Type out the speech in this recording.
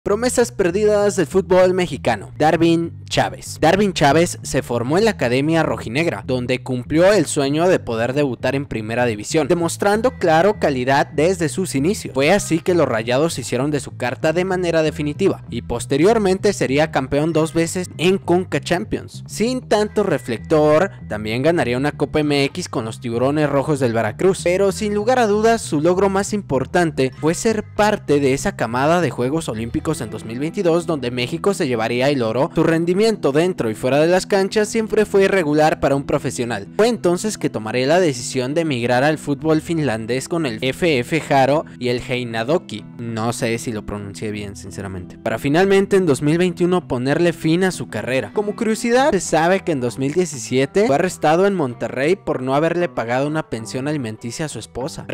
Promesas perdidas del fútbol mexicano. Darwin Chávez. Darwin Chávez se formó en la Academia Rojinegra, donde cumplió el sueño de poder debutar en Primera División, demostrando claro calidad desde sus inicios. Fue así que los Rayados hicieron de su carta de manera definitiva, y posteriormente sería campeón 2 veces en Conca Champions. Sin tanto reflector, también ganaría una Copa MX con los Tiburones Rojos del Veracruz, pero sin lugar a dudas su logro más importante fue ser parte de esa camada de Juegos Olímpicos en 2022, donde México se llevaría el oro. Su rendimiento dentro y fuera de las canchas siempre fue irregular para un profesional. Fue entonces que tomaría la decisión de emigrar al fútbol finlandés con el FF Jaro y el Heinadoki, no sé si lo pronuncié bien sinceramente, para finalmente en 2021 ponerle fin a su carrera. Como curiosidad, se sabe que en 2017 fue arrestado en Monterrey por no haberle pagado una pensión alimenticia a su esposa.